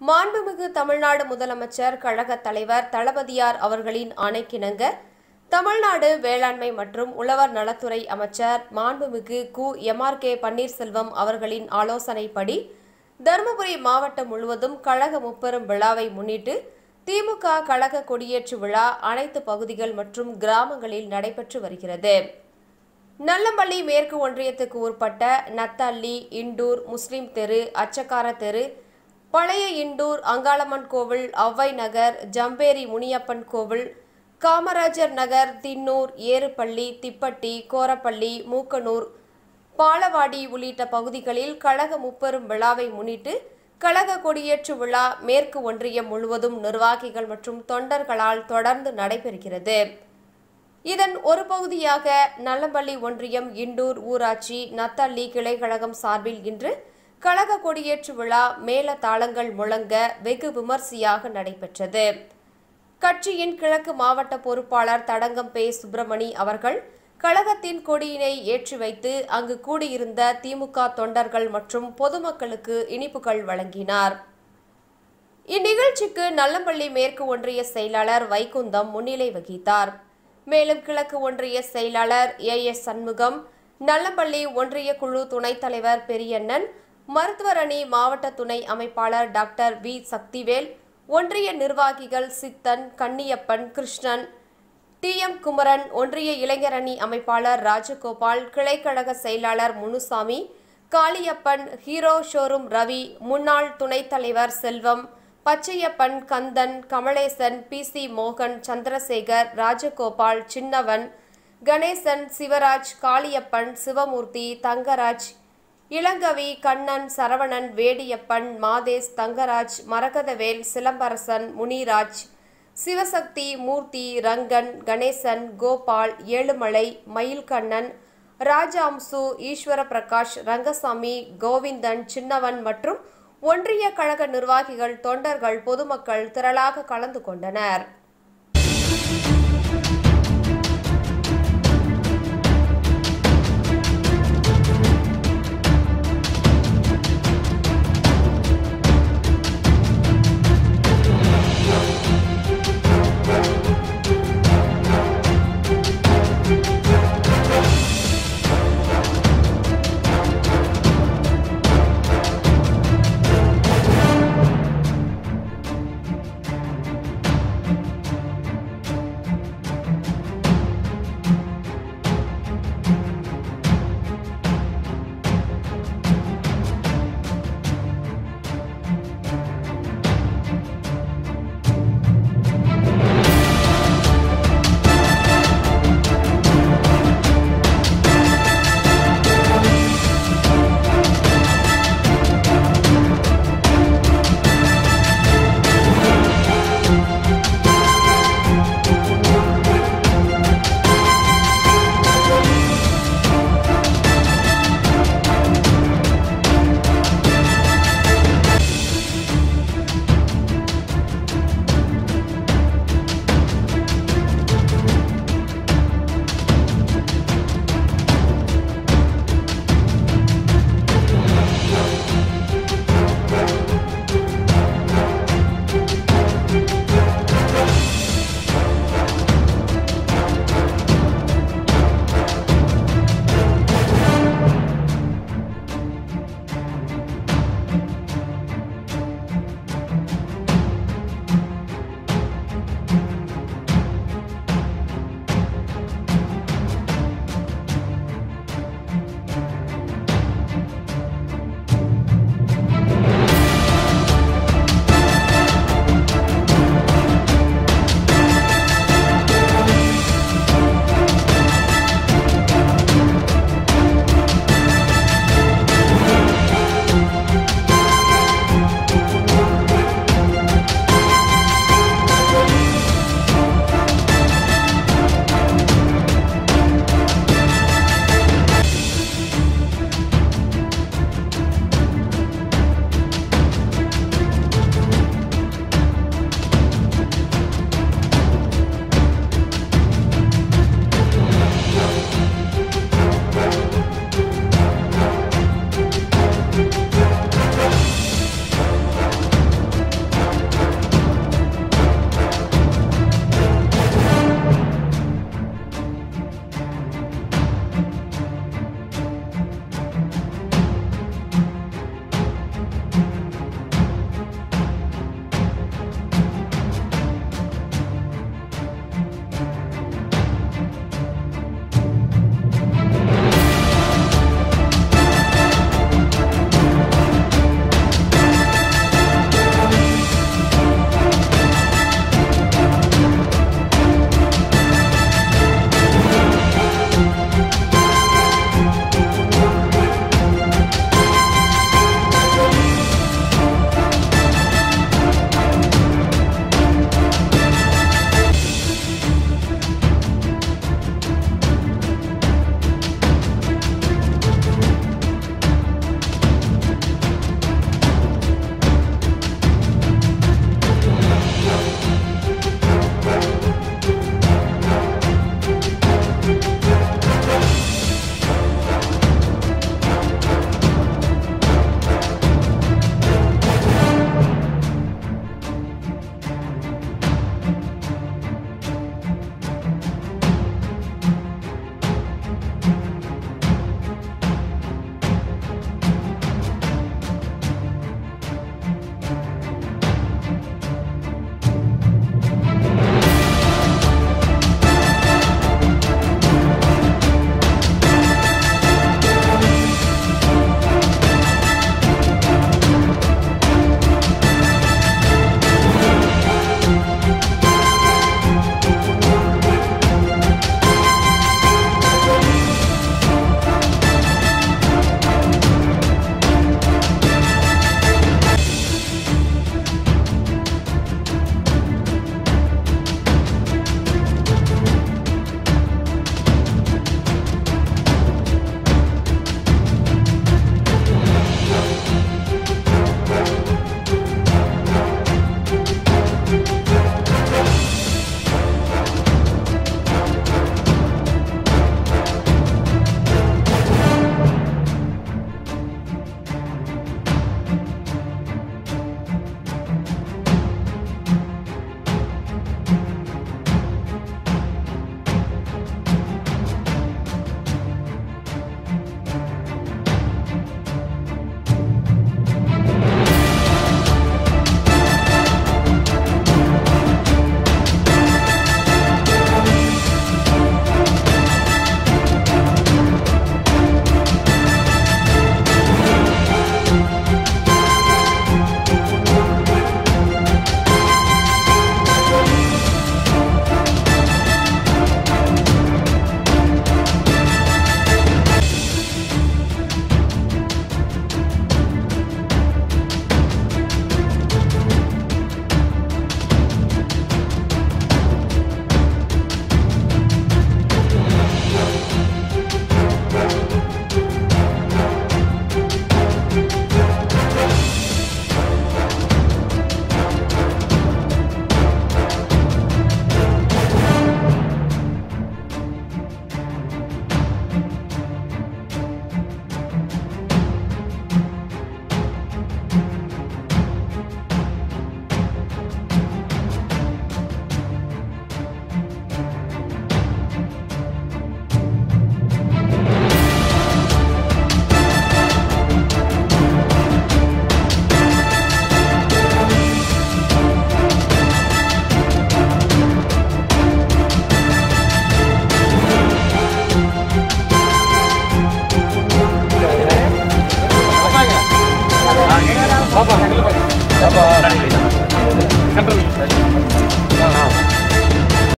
மாண்புமிகு தமிழ்நாடு முதலமைச்சர் கழக தலைவர் தளபதியார் அவர்களின் ஆணைக்கிணங்க தமிழ்நாடு வேளாண்மை மற்றும் உழவர் நலத்துறை அமைச்சர் மாண்புமிகு கு. பன்னீர்செல்வம் அவர்களின் ஆலோசனைப்படி தருமபுரி மாவட்டம் முழுவதும் கழக முப்பெரும் விழாவை முன்னிட்டு திமுக கழக கொடியேற்று விழா அனைத்து பகுதிகள் மற்றும் கிராமங்களில் நடைபெற்று வருகிறது. நல்லம்பள்ளி மேற்கு ஒன்றியத்துக்கு உட்பட்ட நத்தள்ளி, இண்டூர், முஸ்லிம் தெரு, அச்சக்கார தெரு, பழைய இண்டூர், அங்காளம்மன் கோவில், அவ்வை நகர், ஜம்பேரி முனியப்பன் கோவில், காமராஜர் நகர், தின்னூர், ஏறுப்பள்ளி, திப்பட்டி, கோரப்பள்ளி, மூக்கனூர், பாலவாடி உள்ளிட்ட பகுதிகளில் கழக முப்பெரும் விழாவை முன்னிட்டு கழக கொடியேற்று விழா மேற்கு ஒன்றியம் முழுவதும் நிர்வாகிகள் மற்றும் தொண்டர்களால் தொடர்ந்து நடைபெறுகிறது. இதன் ஒரு பகுதியாக நல்லம்பள்ளி ஒன்றியம் இண்டூர் ஊராட்சி நத்தள்ளி கிளைக்கழகம் சார்பில் இன்று கழக கொடியேற்று விழா மேல தாளங்கள் முழங்க வெகு விமர்சையாக நடைபெற்றது. கட்சியின் கிழக்கு மாவட்ட பொறுப்பாளர் தடங்கம் பே. சுப்பிரமணி அவர்கள் கழகத்தின் கொடியினை ஏற்றி வைத்து அங்கு கூடியிருந்த திமுக தொண்டர்கள் மற்றும் பொதுமக்களுக்கு இனிப்புகள் வழங்கினார். இந்நிகழ்ச்சிக்கு நல்லம்பள்ளி மேற்கு ஒன்றிய செயலாளர் வைகுந்தம் முன்னிலை வகித்தார். மேலும் கிழக்கு ஒன்றிய செயலாளர் ஏ.எஸ். சண்முகம், நல்லம்பள்ளி ஒன்றிய குழு துணைத் தலைவர் பெரியண்ணன், மருத்துவர் அணி மாவட்ட துணை அமைப்பாளர் டாக்டர் வி. சக்திவேல், ஒன்றிய நிர்வாகிகள் சித்தன், கன்னியப்பன், கிருஷ்ணன், டி.எம். குமரன், ஒன்றிய இளைஞர் அணி அமைப்பாளர் ராஜகோபால், கிளைக்கழக செயலாளர் முனுசாமி, காளியப்பன், ஹீரோ ஷோரூம் ரவி, முன்னாள் துணைத் தலைவர் செல்வம், பச்சையப்பன், கந்தன், கமலேசன், பி.சி. மோகன், சந்திரசேகர், ராஜகோபால், சின்னவன், கணேசன், சிவராஜ், காளியப்பன், சிவமூர்த்தி, தங்கராஜ், இளங்கவி, கண்ணன், சரவணன், வேடியப்பன், மாதேஷ், தங்கராஜ், மரகதவேல், சிலம்பரசன், முனிராஜ், சிவசக்தி, மூர்த்தி, ரங்கன், கணேசன், கோபால், ஏழுமலை, மயில்கண்ணன், ராஜாம்சு, ஈஸ்வர பிரகாஷ், ரங்கசாமி, கோவிந்தன், சின்னவன் மற்றும் ஒன்றிய கழக நிர்வாகிகள், தொண்டர்கள், பொதுமக்கள் திரளாக கலந்து கொண்டனர். அப்போ